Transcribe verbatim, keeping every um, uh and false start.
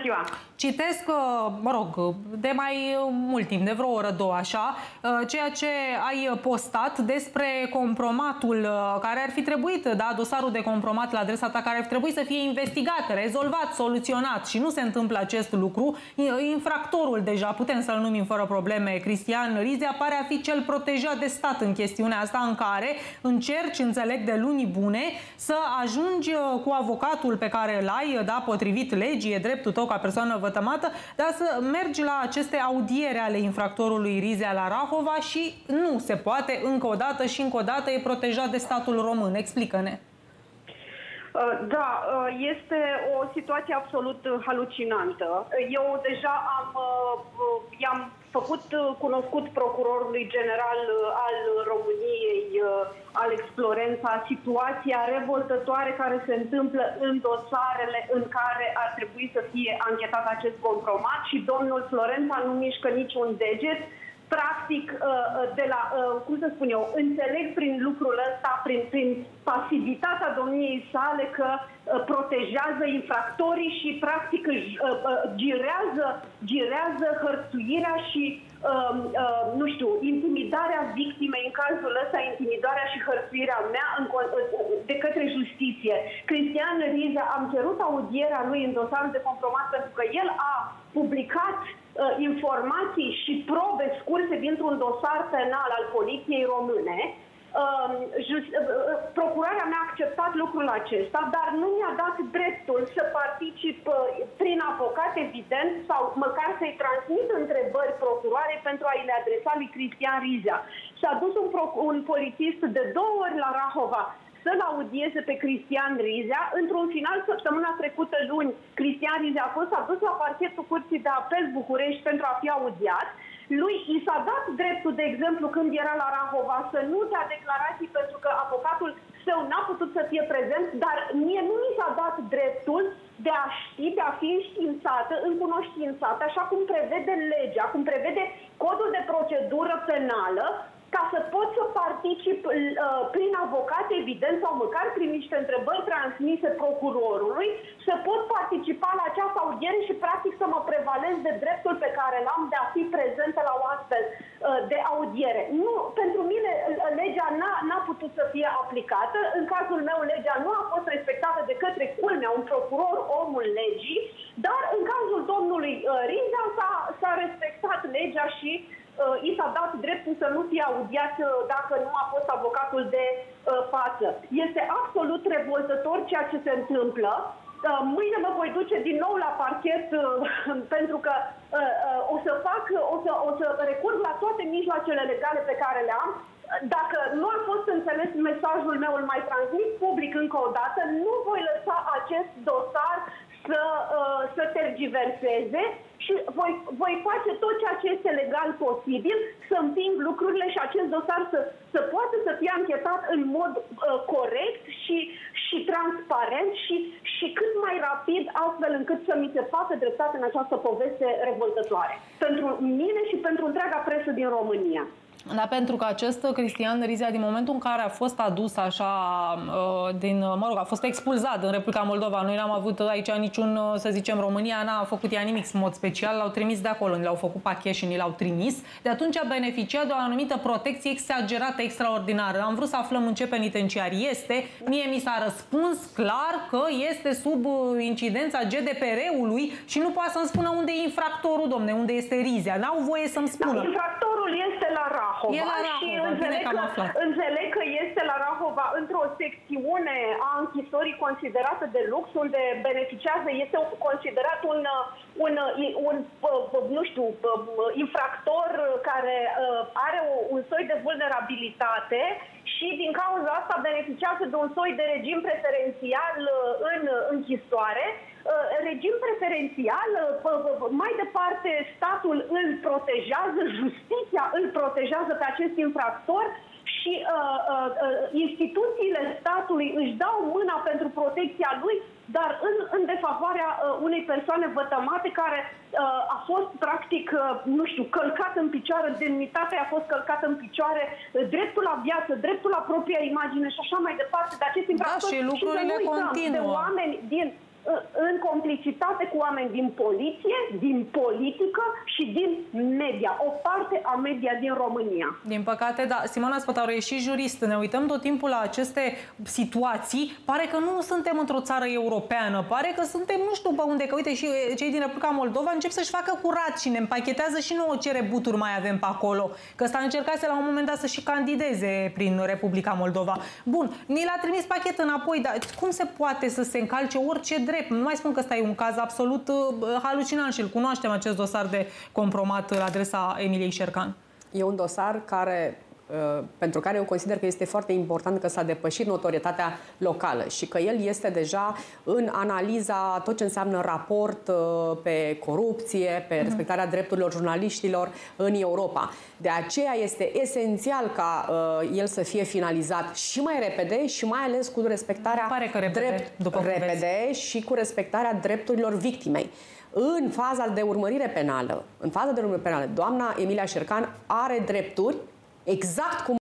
ziua! Citesc, mă rog, de mai mult timp, de vreo oră, două, așa, ceea ce ai postat despre compromatul care ar fi trebuit, da, dosarul de compromat la adresa ta, care ar fi trebuit să fie investigat, rezolvat, soluționat și nu se întâmplă acest lucru. Infractorul, deja putem să-l numim fără probleme, Cristian Rizea, pare a fi cel protejat de stat în chestiunea asta, în care încerci, înțeleg, de luni bune să ajungi cu avocatul pe care îl ai, da, potrivit legii, e dreptul tău ca persoană vătămată, dar să mergi la aceste audiere ale infractorului Rizea la Rahova și nu se poate, încă o dată și încă o dată e protejat de statul român. Explică-ne. Da, este o situație absolut halucinantă. Eu deja am, i-am făcut cunoscut procurorului general al României, Alex Florența, situația revoltătoare care se întâmplă în dosarele în care ar trebui să fie anchetat acest compromat și domnul Florența nu mișcă niciun deget. Practic, de la, cum să spun eu, înțeleg prin lucrul ăsta, prin, prin pasivitatea domniei sale, că protejează infractorii și practic își girează, girează hărțuirea și, nu știu, intimidarea victimei, în cazul ăsta intimidarea și hărțuirea mea în, de către justiție. Cristian Rizea, am cerut audierea lui în dosarul de compromat pentru că el a publicat informații și probe scurse dintr-un dosar penal al poliției române. Procurarea mea a acceptat lucrul acesta, dar nu mi-a dat dreptul să particip prin avocat, evident, sau măcar să-i transmit întrebări procuroare pentru a-i le adresa lui Cristian Rizea. S-a dus un, un polițist de două ori la Rahova să-l audieze pe Cristian Rizea. Într-un final, săptămâna trecută, luni, Cristian Rizea a fost adus la parchetul Curții de Apel București pentru a fi audiat. Lui i s-a dat dreptul, de exemplu, când era la Rahova, să nu dea declarații pentru că avocatul său n-a putut să fie prezent, dar mie nu mi s-a dat dreptul de a ști, de a fi înștiințată, încunoștințată, așa cum prevede legea, cum prevede codul de procedură penală, ca să pot să particip uh, prin avocat, evident, sau măcar prin niște întrebări transmise procurorului, să pot participa la această audiere și practic să mă prevalez de dreptul pe care l-am de a fi prezentă la o astfel uh, de audiere. Nu, pentru mine legea n-a putut să fie aplicată. În cazul meu, legea nu a fost respectată de către, culmea, un procuror, omul legii, dar în cazul domnului uh, Rizea s-a respectat legea și i s-a dat dreptul să nu fie audiat dacă nu a fost avocatul de uh, față. Este absolut revoltător ceea ce se întâmplă. Uh, mâine mă voi duce din nou la parchet uh, pentru că uh, uh, o să fac, o să, o să recurg la toate mijloacele legale pe care le am. Dacă nu a fost înțeles mesajul meu, îl mai transmit public încă o dată, nu voi lăsa acest dosar să, uh, să tergiverseze și voi, voi face tot ceea ce este legal posibil, să împing lucrurile și acest dosar să, să poată să fie anchetat în mod uh, corect și, și transparent și, și cât mai rapid, astfel încât să mi se facă dreptate în această poveste revoltătoare. Pentru mine și pentru întreaga presă din România. Dar pentru că acest Cristian Rizea, din momentul în care a fost adus așa, din, mă rog, a fost expulzat în Republica Moldova, noi n-am avut aici niciun, să zicem, România n-a făcut ea nimic în mod special, l-au trimis de acolo, ni l-au făcut pachet și ni l-au trimis, de atunci a beneficiat de o anumită protecție exagerată, extraordinară. Am vrut să aflăm în ce penitenciar este, mie mi s-a răspuns clar că este sub incidența G D P R-ului și nu poate să-mi spună unde e infractorul, domne, unde este Rizea, n-au voie să-mi spună. Da, infractorul este la Rahova. E la Rahova, și înțeleg că, înțeleg că este la Rahova într-o secțiune a închisorii considerată de lux, unde beneficiază, este considerat un, un, un, un nu știu, infractor care are un soi de vulnerabilitate și din cauza asta beneficiază de un soi de regim preferențial în închisoare. Regim preferențial, mai departe statul îl protejează, justiția îl protejează pe acest infractor și uh, uh, instituțiile statului își dau mâna pentru protecția lui, dar în, în defavoarea uh, unei persoane vătămate care uh, a fost practic, uh, nu știu, călcat în picioare, demnitatea a fost călcată în picioare, uh, dreptul la viață, dreptul la propria imagine și așa mai departe de acest infractor. Da, și lucrurile și continuă. De oameni din în complicitate cu oameni din poliție, din politică și din media, o parte a media din România. Din păcate, da. Simona Spătaru, e și jurist. Ne uităm tot timpul la aceste situații. Pare că nu suntem într-o țară europeană. Pare că suntem, nu știu pe unde, că uite și cei din Republica Moldova încep să-și facă curat și ne împachetează și nouă ce rebuturi mai avem pe acolo. Că ăsta încercase la un moment dat să și candideze prin Republica Moldova. Bun, ni l-a trimis pachet înapoi, dar cum se poate să se încalce orice drept? Nu mai spun că ăsta e un caz absolut uh, halucinant și îl cunoaștem, acest dosar de compromat la adresa Emiliei Șercan. E un dosar care, uh, pentru care eu consider că este foarte important că s-a depășit notorietatea locală și că el este deja în analiza tot ce înseamnă raport uh, pe corupție, pe respectarea drepturilor jurnaliștilor în Europa. De aceea este esențial ca uh, el să fie finalizat și mai repede și mai ales cu respectarea Pare că repede, drept, după repede și cu respectarea drepturilor victimei. În faza de urmărire penală, în faza de urmărire penală, doamna Emilia Șercan are drepturi exact cum